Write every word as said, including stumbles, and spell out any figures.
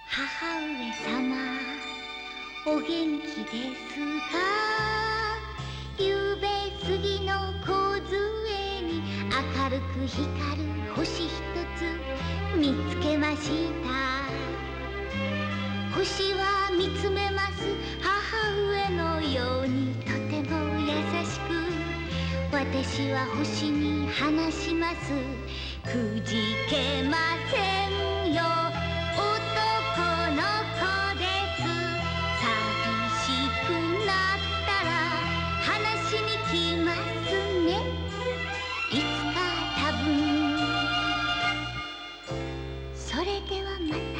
母上様、お元気ですか？ゆうべ杉の梢に明るく光る星ひとつ見つけました。星は見つめます母上のようにとても優しく、私は星に話します。くじけませんよ、男の子です。寂しくなったら話しに来ますね、いつか多分。それではまた。